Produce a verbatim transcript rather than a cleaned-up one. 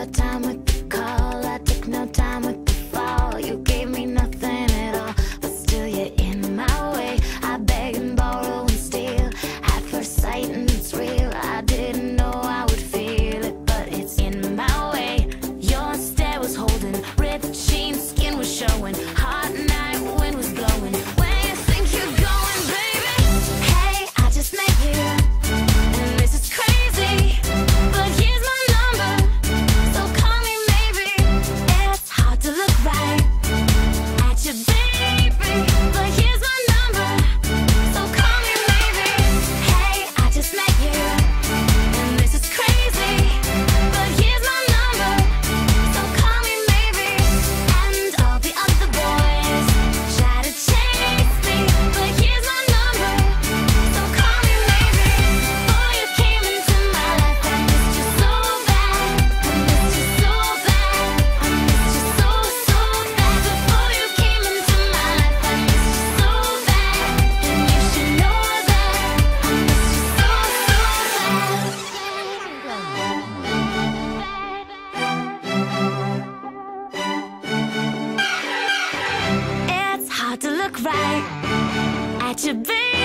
your time with the call. I took no time with the fall. You gave me nothing at all, but still you're in my way. I beg and borrow and steal at first sight, and it's real. I didn't know I would feel it, but it's in my way. Your stare was holding, ripped jeans, skin was showing. Hot night, wind was blowing. Where you think you're going, baby? Hey, I just met you, and this is crazy, but here's my number, so call me maybe. It's hard to look right at you, baby, but here's my number, so call me maybe. Hey, I just met you, and this is crazy, but here's my number, so call me maybe. And all the other boys try to chase me, but here's my number, so call me maybe. Before you came into my life, I missed you so bad. I missed you so bad. I missed you so, so bad. Before you came into my life, I missed you so bad. And you should know that I missed you so, so bad. It's hard to look right at you, baby.